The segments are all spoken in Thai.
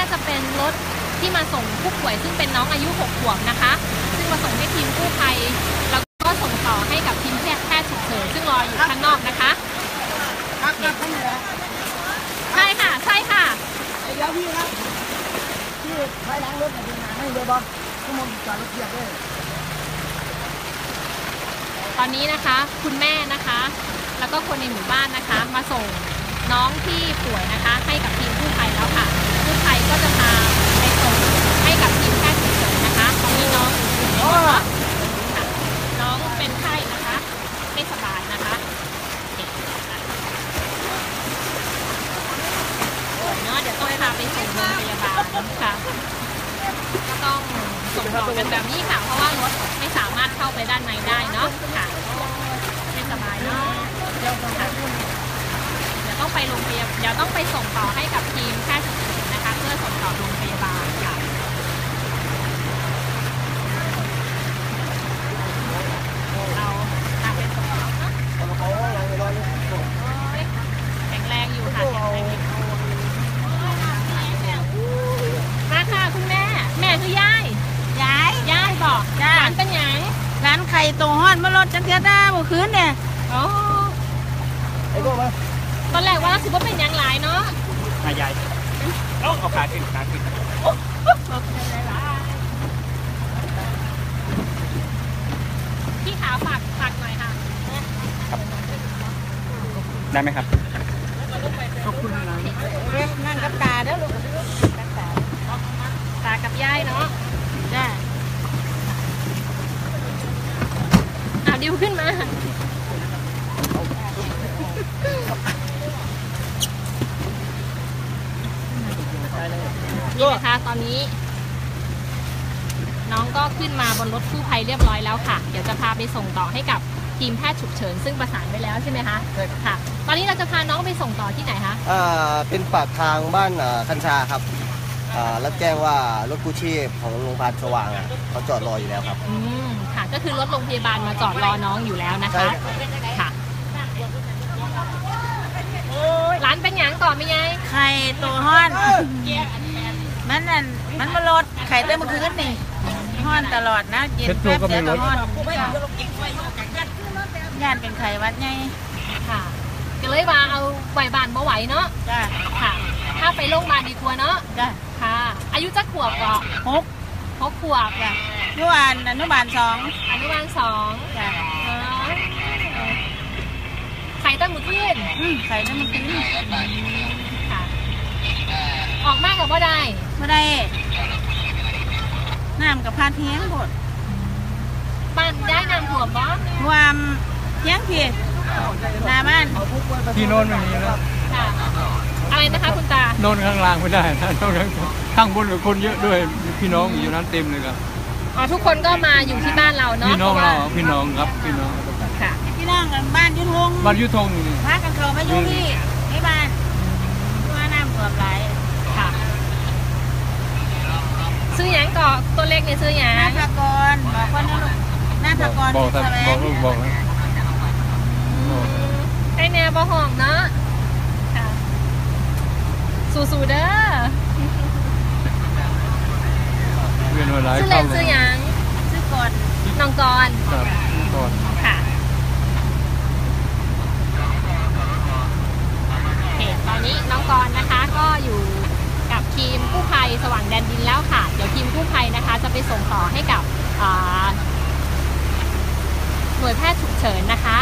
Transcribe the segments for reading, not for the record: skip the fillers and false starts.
จะเป็นรถที่มาส่งผู้ป่วยซึ่งเป็นน้องอายุ6 ขวบนะคะซึ่งมาส่งให้ทีมกู้ภัยแล้วก็ส่งต่อให้กับทีมแพทย์ฉุกเฉินซึ่งรออยู่ข้างนอกนะคะใช่ค่ะใช่ค่ะเดี๋ยวพี่ครับพี่ไปล้างรถในงานให้เลยบอสทุกคนจอดรถเทียบเลยตอนนี้นะคะคุณแม่นะคะแล้วก็คนในหมู่บ้านนะคะมาส่งน้องที่ป่วยนะคะให้กับทีมกู้ภัยแล้วค่ะกู้ภัยก็จะมาไปส่งให้กับทีมแพทย์ฉุกเฉินนะคะตอนนี้น้องน้องเป็นไข้นะคะไม่สบายนะคะเนาะเดี๋ยวต้องพาไปส่งโรงพยาบาลค่ะก็ต้องส่งต่อกันแบบนี้ค่ะเพราะว่ารถไม่สามารถเข้าไปด้านในได้เนาะค่ะไม่สบายเนาะเดี๋ยวต้องไปโรงพยาบาลเดี๋ยวต้องไปส่งต่อให้กับทีมแพทย์ฉุกเฉินนะคะเพื่อส่งต่อโรงพยาบาลค่ะเราตามไปส่งเนาะแข็งแรงอยู่ค่ะแข็งแรงอยู่มาค่ะคุณแม่คือยายบอกร้านเป็นยังร้านไข่ตัวฮอดมารถจังเทียด้าบุคืนเนี่ยโอ้ไอ้พวกมาตอนแรกว่าสิว่าเป็นยังหลายเนาะใหญ่เอาขาขึ้นพี่ขาฝากหน่อยค่ะได้ไหมครับขอบคุณนะนั่งกับตาเด้อลูกตากับยายเนาะจ้าดิวขึ้นมานี่นะคะตอนนี้น้องก็ขึ้นมาบนรถกู้ภัยเรียบร้อยแล้วค่ะเดี๋ยวจะพาไปส่งต่อให้กับทีมแพทย์ฉุกเฉินซึ่งประสานไว้แล้วใช่ไหมคะใช่ค่ะตอนนี้เราจะพาน้องไปส่งต่อที่ไหนคะเป็นปากทางบ้านคัญชาครับรับแจ้งว่ารถกู้ชีพของโรงพยาบาลสว่างเขาจอดรออยู่แล้วครับค่ะก็คือรถโรงพยาบาลมาจอดรอน้องอยู่แล้วนะคะค่ะร้านเป็นหยังก่อนไหมยายไข่ตัวฮ้อนมันมาลดไข่เต้มคืนนี่ฮ้อนตลอดนะเย็นแป๊บเดียวก็ฮ้อนย่านเป็นไข่วัดไงค่ะก็เลยว่าเอาไหวบานบ่ไหวเนาะจ้าค่ะถ้าไปโรงพยาบาลดีกว่าเนาะจ้าค่ะอายุจักขวบก็6 ขวบจ้ะอนุบาล2อนุบาล2 จ้ะไข่ตั้งมือขึ้นไข่ตั้งมือขึ้นค่ะออกมากกับว่าได้น้ำกับพาเทียงหมดบ้านย้ายน้ำท่วมบ่ความเทียงผิดหน้าบ้านที่โน่นไม่มีแล้วอะไรนะคะคุณตาโน่นข้างล่างไม่ได้นะโน่นข้างบนกับคนเยอะด้วยพี่น้องอยู่นั้นเต็มเลยครับทุกคนก็มาอยู่ที่บ้านเราเนาะพี่น้องเราพี่น้องครับพี่น้องค่ะพี่น้องกันบ้านยุทงนี่พากันเขามาอยู่ที่บ้านว่าน้ำท่วมไหลค่ะซื้อหยังก่อตัวเล็กเนี่ยซื้อหยังนาทกรบอกคนนี้ลูกนาทกรบอกลูกบอกให้แนวบ่ห้องเนาะสู้ๆเด้อซื้อเล่นซื้อหยังซื้อก่อนน้องกรค่ะตอนนี้น้องกรนะคะก็อยู่กับทีมกู้ภัยสว่างแดนดินแล้วค่ะเดี๋ยวทีมกู้ภัยนะคะจะไปส่งต่อให้กับหน่วยแพทย์ฉุกเฉินนะคะ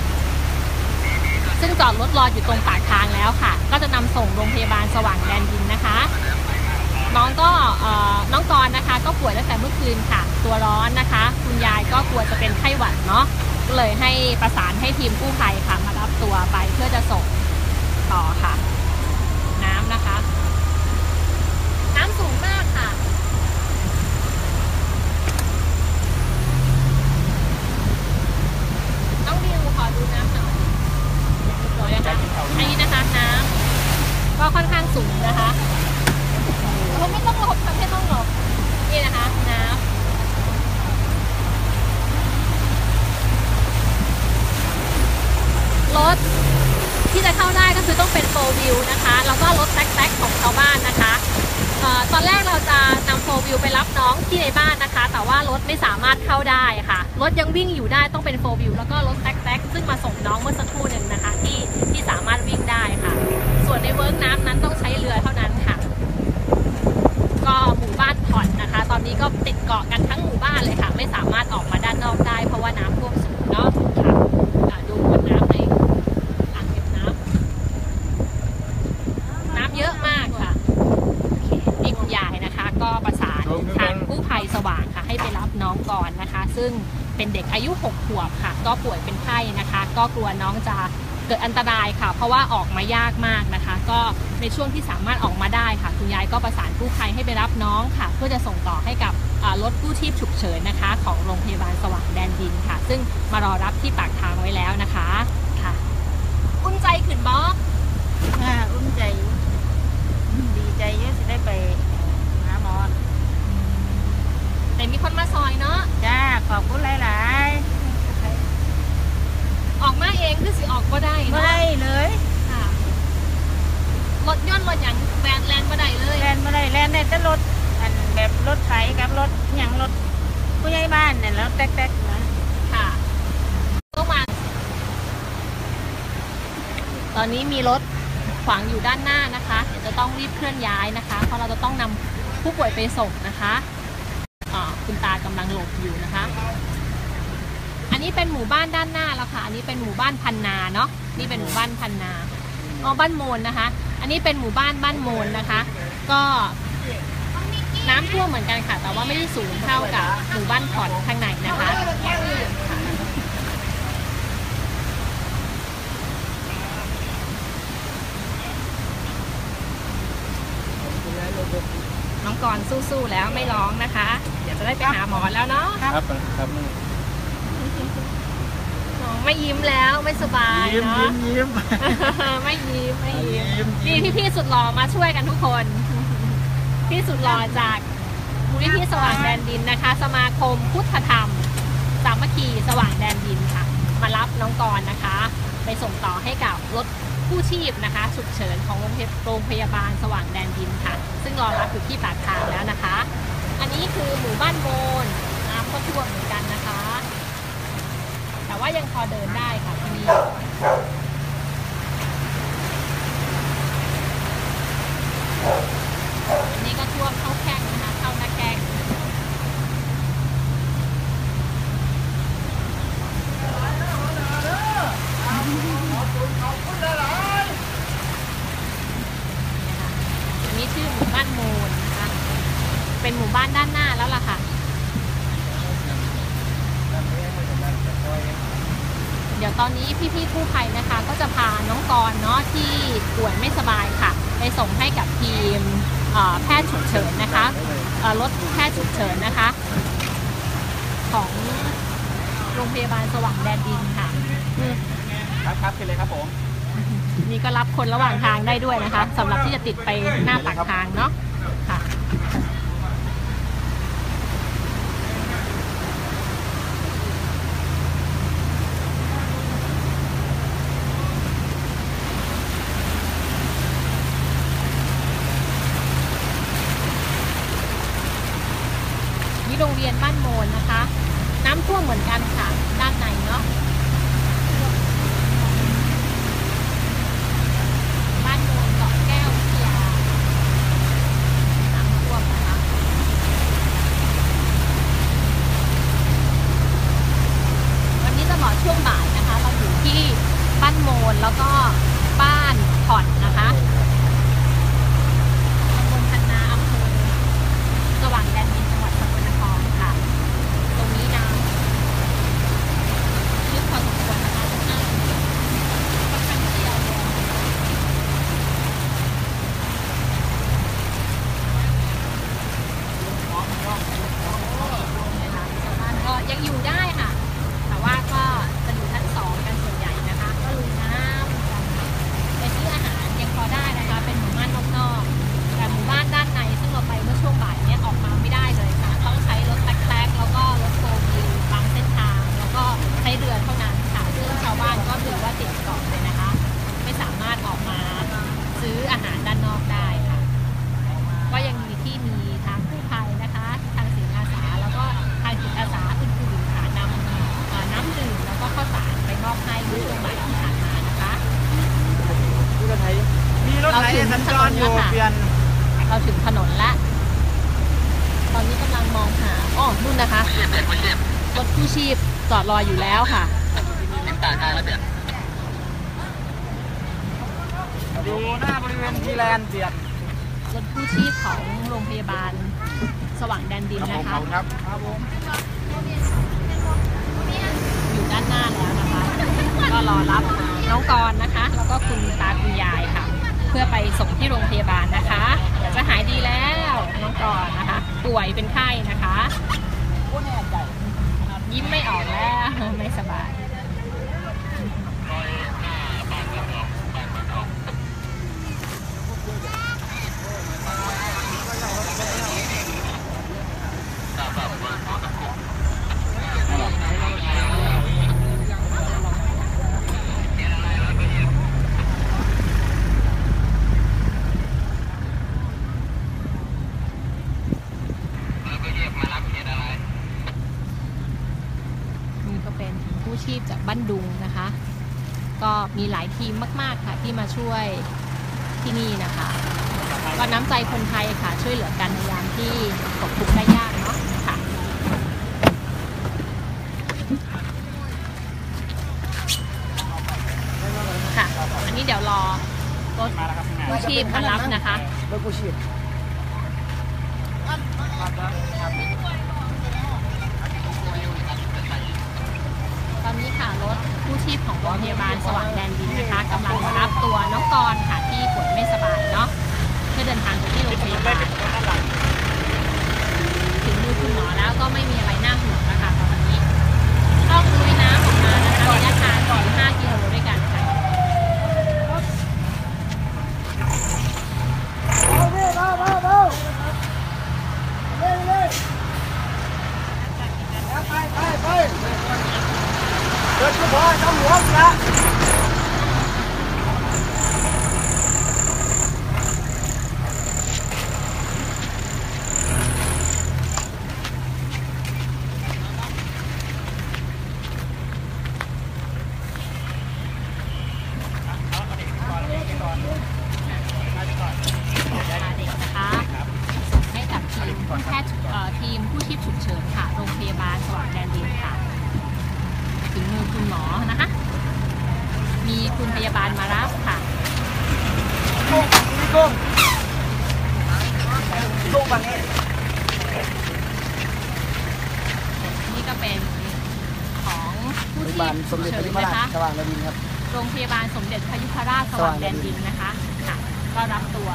ซึ่งจอดรถรออยู่ตรงปากทางแล้วค่ะก็จะนำส่งโรงพยาบาลสว่างแดนดินนะคะน้องกรนะคะก็ป่วยตั้งแต่เมื่อคืนค่ะตัวร้อนนะคะคุณยายก็กลัวจะเป็นไข้หวัดเนาะก็เลยให้ประสานให้ทีมกู้ภัยค่ะมารับตัวไปเพื่อจะส่งต่อค่ะน้ำนะคะน้ำสูงมากค่ะน้องดิวขอดูน้ำหน่อยอันนี้นะคะน้ำก็ค่อนข้างสูงนะคะเราไม่ต้องหลบค่ะไม่ต้องหลบนี่นะคะน้ำรถที่จะเข้าได้ก็คือต้องเป็นโฟร์วิวนะคะแล้วก็รถแท็กของชาวบ้านนะคะตอนแรกเราจะนำโฟร์วิวไปรับน้องที่ในบ้านนะคะแต่ว่ารถไม่สามารถเข้าได้ค่ะรถยังวิ่งอยู่ได้ต้องเป็นโฟร์วิวแล้วก็รถแท็กซึ่งมาส่งน้องเมื่อสักครู่หนึ่งนะคะที่สามารถวิ่งได้ค่ะส่วนในเวิร์กน้ำนั้นต้องใช้เรือเท่านั้นค่ะก็หมู่บ้านผ่อนนะคะตอนนี้ก็ติดเกาะกันทั้งหมู่บ้านเลยค่ะไม่สามารถออกมาด้านนอกได้เพราะว่าน้ำท่วมสูงเนาะค่ะดูมวลน้ำในอ่างเก็บน้ำเยอะมากค่ะนี่คุณยายนะคะก็ประสานทางกู้ภัยสว่างค่ะให้ไปรับน้องก่อนนะคะซึ่งเป็นเด็กอายุ6 ขวบค่ะก็ป่วยเป็นไข้นะคะก็กลัวน้องจะเกิดอันตรายค่ะเพราะว่าออกมายากมากนะคะก็ในช่วงที่สามารถออกมาได้ค่ะคุณยายก็ประสานกู้ภัยให้ไปรับน้องค่ะเพื่อจะส่งต่อให้กับรถกู้ชีพฉุกเฉินนะคะของโรงพยาบาลสว่างแดนดินค่ะซึ่งมารอรับที่ปากทางไว้แล้วนะคะค่ะอุ่นใจขึ้นบ่อุ่นใจดีใจเยอะสิได้ไปหาหมอแต่มีคนมาซอยเนาะจ้าขอบคุณหลายออกมาเองคือสิออกก็ได้ไม่ได้เลยค่ะรถยนต์รถอย่างแลนด์มาได้เลยแลนได้แต่รถอันแบบรถไถกับรถอย่างรถผู้ใหญ่บ้านเนี่ยแล้วแต๊กๆนะค่ะก็มาตอนนี้มีรถขวางอยู่ด้านหน้านะคะเดี๋ยวจะต้องรีบเคลื่อนย้ายนะคะเพราะเราจะต้องนำผู้ป่วยไปส่งนะคะคุณตากำลังหลบอยู่นะคะอันนี้เป็นหมู่บ้านด้านหน้าแล้วค่ะอันนี้เป็นหมู่บ้านพันนาเนาะนี่เป็นหมู่บ้านพันนาบ้านโมนนะคะอันนี้เป็นหมู่บ้านโมนนะคะก็น้ำท่วมเหมือนกันค่ะแต่ว่าไม่ได้สูงเท่ากับหมู่บ้านผ่อนข้างในนะคะน้องกรณ์สู้ๆแล้วไม่ร้องนะคะเดี๋ยวจะได้ไปหาหมอแล้วเนาะครับไม่ยิ้มแล้วไม่สบายเนาะยิ้มไม่ยิ้มนี่พี่สุดหล่อมาช่วยกันทุกคนพี่สุดหล่อจากมูลนิธิสว่างแดนดินนะคะสมาคมพุทธธรรมสามัคคีสว่างแดนดินค่ะมารับน้องกรณ์นะคะไปส่งต่อให้กับรถกู้ชีพนะคะฉุกเฉินของโรงพยาบาลสว่างแดนดินค่ะซึ่งรอรับอยู่ที่ปากทางแล้วนะคะอันนี้คือหมู่บ้านโมนน้ำก็ท่วมเหมือนกันนะคะแต่ว่ายังพอเดินได้ค่ะที่นี่อันนี้ก็ท่วมเข้าแข้งนะคะเข้าหน้าแข้งอันนี้ชื่อหมู่บ้านโมนนะคะเป็นหมู่บ้านด้านหน้าแล้วล่ะค่ะเดี๋ยวตอนนี้พี่กู้ภัยนะคะก็จะพาน้องกรณ์เนาะที่ป่วยไม่สบายค่ะไปส่งให้กับทีมแพทย์ฉุกเฉินนะคะรถแพทย์ฉุกเฉินนะคะของโรงพยาบาลสว่างแดนดินค่ะครับเป็นเลยครับผมนี่ก็รับคนระหว่างทางได้ด้วยนะคะสำหรับที่จะติดไปหน้าปากทางเนาะค่ะโรงเรียนบ้านโมนนะคะน้ำท่วมเหมือนกันค่ะด้านในเนาะบ้านโมนเกาะแก้ววิทยาน้ำท่วมนะคะวันนี้ตลอดช่วงบ่ายนะคะเราอยู่ที่บ้านโมนแล้วก็บ้านผ่อนนะคะตำบลพันนาอำเภอสว่างแดนดินจังหวัดสกลนครค่ะตรงนี้น้ำลึกพอถึงถนนแล้วค่ะเราถึงถนนแล้วตอนนี้กำลังมองหานู่นนะคะรถกู้ชีพจอดรออยู่แล้วค่ะอยู่หน้าบริเวณทีแลนด์เปลี่ยนรถกู้ชีพของโรงพยาบาลสว่างแดนดินนะคะครับผมอยู่ด้านหน้าแล้วนะคะก็รอรับน้องกรณ์นะคะแล้วก็คุณตาคุณยายค่ะเพื่อไปส่งที่โรงพยาบาลนะคะเดี๋ยวจะหายดีแล้วน้องกรณ์นะคะป่วยเป็นไข้นะคะยิ้มไม่ออกแล้วไม่สบายกู้ชีพจากบ้านดุงนะคะก็มีหลายทีมมากๆค่ะที่มาช่วยที่นี่นะคะก็น้ำใจคนไทยค่ะช่วยเหลือกันในยามที่ตกทุกข์ได้ยากเนาะค่ะค่ะอันนี้เดี๋ยวรอรถกู้ชีพมารับนะคะรถกู้ชีพตอนนี้ค่ะรถกู้ชีพของโรงพยาบาลสว่างแดนดินนะคะกำลังมารับตัวน้องกรณ์ค่ะที่ป่วยไม่สบายเนาะเพื่อเดินทางไปที่โรงพยาบาลถึงมือคุณหมอแล้วก็ไม่มีอะไรน่าห่วงนะคะตอนนี้ต้องลุยน้ำออกมานะคะระยะทางก่อน5 กิโลด้วยกันค่ะเดินพอทำหัวละเด็กนะคะส่งให้กับทีมแพทย์ทีมผู้ชีพฉุกเฉินค่ะโรงพยาบาลสว่างแดนดินค่ะถึงมือคุณหมอนะคะมีคุณพยาบาลมารับค่ะนี่ก็เป็นของผู้ชีพฉุกเฉินนะคะสว่างแดนดินครับโรงพยาบาลสมเด็จพระยุพราชสว่างแดนดินนะคะค่ะก็รับตัว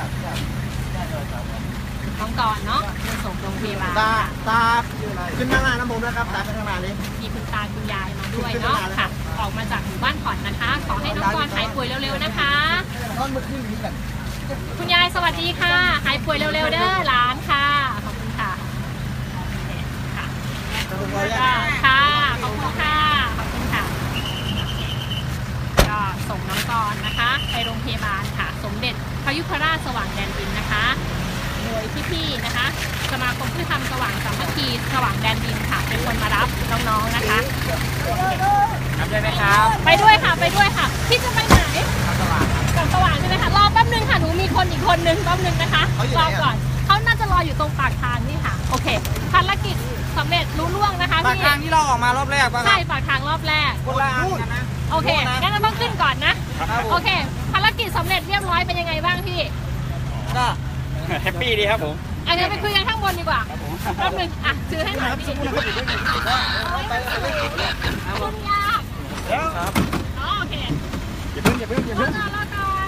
น้องกรณ์เนาะมาส่งโรงพยาบาลตาขึ้นข้างหน้าน้ำผมนะครับตาขึ้นข้างหน้าเลยมีคุณตาคุณยายมาด้วยเนาะค่ะออกมาจากหมู่บ้านขอนนะคะขอให้น้องกรณ์หายป่วยเร็วๆนะคะคุณยายสวัสดีค่ะหายป่วยเร็วๆเด้อหลานค่ะขอบคุณค่ะค่ะขอบคุณค่ะขอบคุณค่ะขอบคุณค่ะก็ส่งน้องกรณ์นะคะไปโรงพยาบาลค่ะสมเด็จพระยุพราชสว่างแดนดินนะคะโดยพี่ๆนะคะสมาคมผู้ทำสว่างสามัคคีสว่างแดนดินค่ะเป็นคนมารับน้องๆนะคะรับได้ไหมครับไปด้วยค่ะไปด้วยค่ะพี่จะไปไหนกับสว่างใช่ไหมคะรอแป๊บนึงค่ะหนูมีคนอีกคนนึงแป๊บนึงนะคะรอก่อนเขาน่าจะรออยู่ตรงปากทางนี่ค่ะโอเคภารกิจสำเร็จรุ่ล่วงนะคะปากทางที่เราออกมารอบแรกป่ะครับใช่ปากทางรอบแรกคนละอันนะโอเคงั้นเราต้องขึ้นก่อนนะโอเคภารกิจสำเร็จเรียบร้อยเป็นยังไงบ้างพี่ก็แฮปปี้ดีครับผมเดี๋ยวไปคุยกันข้างบนดีกว่าแป๊บนึงอ่ะซื้อให้หน่อยพี่คุณยาครับโอเคอย่าเพิ่งรอก่อน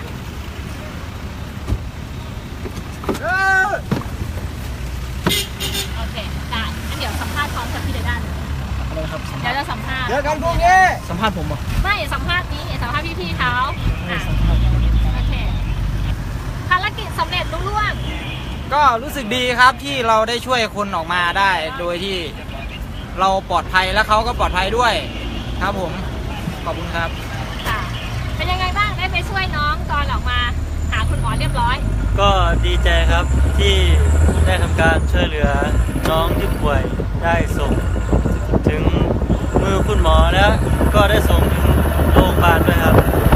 โอเคได้งั้นเดี๋ยวสัมภาษณ์พร้อมกับพี่เดด้านเดี๋ยวจะสัมภาษณ์เดี๋ยวกันพวกนี้สัมภาษณ์ผมเหรอไม่สัมภาษณ์นี้สัมภาษณ์พี่ๆเขาโอเคภารกิจสำเร็จรุ่ล่วงก็รู้สึกดีครับที่เราได้ช่วยคนออกมาได้โดยที่เราปลอดภัยและเขาก็ปลอดภัยด้วยครับผมขอบคุณครับค่ะเป็นยังไงบ้างได้ไปช่วยน้องตอนออกมาหาคุณหมอเรียบร้อยก็ดีใจครับที่ได้ทำการช่วยเหลือน้องที่ป่วยได้ส่งถึงมือคุณหมอแล้วก็ได้ส่งถึงโรงพยาบาลด้วยครับ